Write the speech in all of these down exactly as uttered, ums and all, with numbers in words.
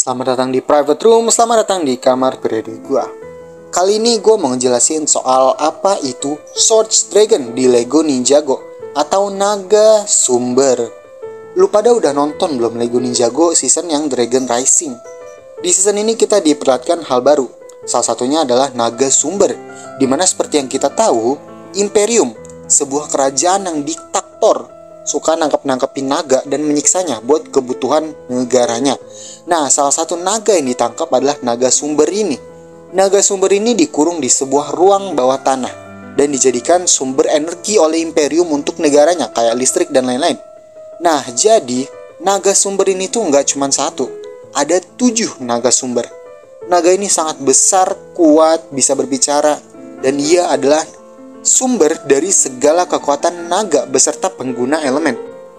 Selamat datang di private room, selamat datang di kamar pribadi gua. Kali ini gue mau ngejelasin soal apa itu Swords Dragon di Lego Ninjago atau naga sumber. Lu pada udah nonton belum Lego Ninjago season yang Dragon Rising? Di season ini kita diperlihatkan hal baru. Salah satunya adalah naga sumber, dimana seperti yang kita tahu, Imperium, sebuah kerajaan yang diktator, suka nangkep-nangkepin naga dan menyiksanya buat kebutuhan negaranya. Nah, salah satu naga yang ditangkap adalah naga sumber ini. Naga sumber ini dikurung di sebuah ruang bawah tanah dan dijadikan sumber energi oleh Imperium untuk negaranya, kayak listrik dan lain-lain. Nah, jadi naga sumber ini tuh nggak cuma satu, ada tujuh naga sumber. Naga ini sangat besar, kuat, bisa berbicara, dan ia adalah sumber dari segala kekuatan naga beserta pengguna elemen.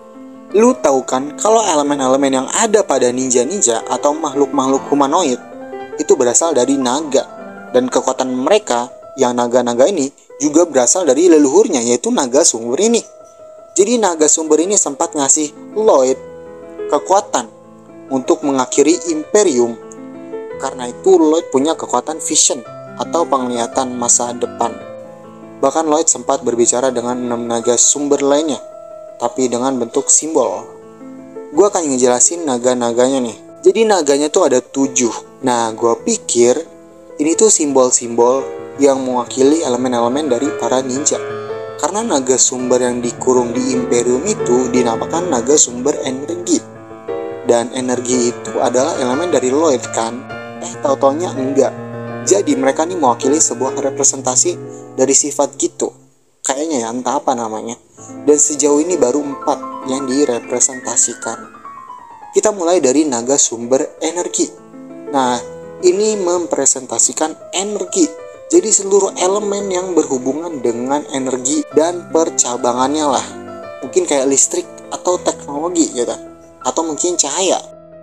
Lu tahu kan kalau elemen-elemen yang ada pada ninja-ninja atau makhluk-makhluk humanoid itu berasal dari naga, dan kekuatan mereka yang naga-naga ini juga berasal dari leluhurnya, yaitu naga sumber ini. Jadi naga sumber ini sempat ngasih Lloyd kekuatan untuk mengakhiri Imperium. Karena itu Lloyd punya kekuatan vision atau penglihatan masa depan. Bahkan Lloyd sempat berbicara dengan enam naga sumber lainnya, tapi dengan bentuk simbol. Gue akan ngejelasin naga-naganya nih. Jadi naganya tuh ada tujuh. Nah, gue pikir ini tuh simbol-simbol yang mewakili elemen-elemen dari para ninja. Karena naga sumber yang dikurung di Imperium itu dinamakan naga sumber energi. Dan energi itu adalah elemen dari Lloyd kan? Eh, tau-taunya enggak. Jadi mereka nih mewakili sebuah representasi dari sifat gitu. Kayaknya ya, entah apa namanya. Dan sejauh ini baru empat yang direpresentasikan. Kita mulai dari naga sumber energi. Nah, ini mempresentasikan energi. Jadi seluruh elemen yang berhubungan dengan energi dan percabangannya lah. Mungkin kayak listrik atau teknologi gitu. Atau mungkin cahaya.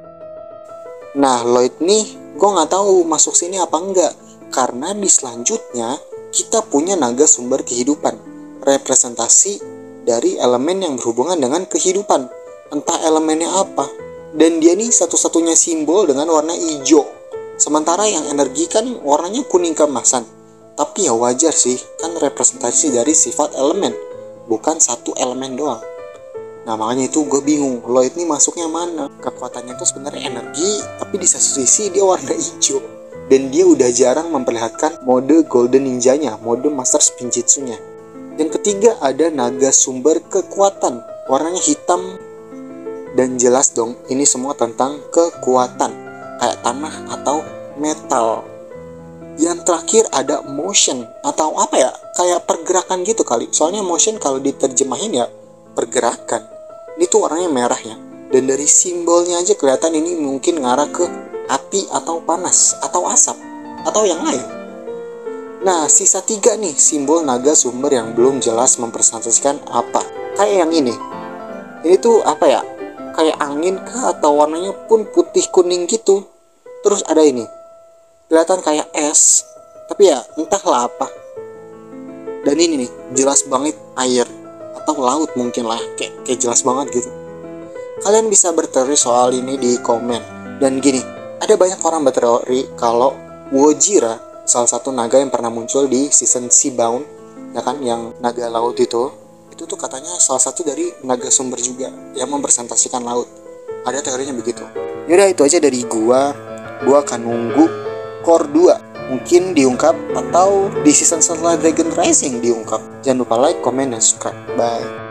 Nah, Lloyd nih, gue nggak tahu masuk sini apa enggak. Karena di selanjutnya kita punya naga sumber kehidupan, representasi dari elemen yang berhubungan dengan kehidupan, entah elemennya apa. Dan dia nih satu-satunya simbol dengan warna hijau. Sementara yang energi kan warnanya kuning keemasan. Tapi ya wajar sih, kan representasi dari sifat elemen, bukan satu elemen doang. Nah, makanya itu gue bingung, Lloyd nih masuknya mana? Kekuatannya itu sebenarnya energi, tapi di satu sisi dia warna hijau. Dan dia udah jarang memperlihatkan mode Golden Ninjanya, mode Master Spinjitsunya. Yang ketiga ada naga sumber kekuatan, warnanya hitam. Dan jelas dong, ini semua tentang kekuatan, kayak tanah atau metal. Yang terakhir ada motion, atau apa ya, kayak pergerakan gitu kali. Soalnya motion kalau diterjemahin ya pergerakan. Ini tuh warnanya merah ya. Dan dari simbolnya aja kelihatan ini mungkin ngarah ke api atau panas atau asap atau yang lain. Nah, sisa tiga nih simbol naga sumber yang belum jelas mempresentasikan apa. Kayak yang ini. Ini tuh apa ya? Kayak angin kah atau warnanya pun putih kuning gitu. Terus ada ini. Kelihatan kayak es. Tapi ya entahlah apa. Dan ini nih jelas banget air atau laut mungkin lah, kayak, kayak jelas banget gitu. Kalian bisa berteori soal ini di komen. Dan gini, ada banyak orang berteori kalau Wojira, salah satu naga yang pernah muncul di season Seabound, ya kan, yang naga laut itu, itu tuh katanya salah satu dari naga sumber juga yang mempresentasikan laut. Ada teorinya begitu. Yaudah, itu aja dari gua. Gua akan nunggu core dua. Mungkin diungkap atau di season setelah Dragon Rising diungkap. Jangan lupa like, comment, dan subscribe. Bye.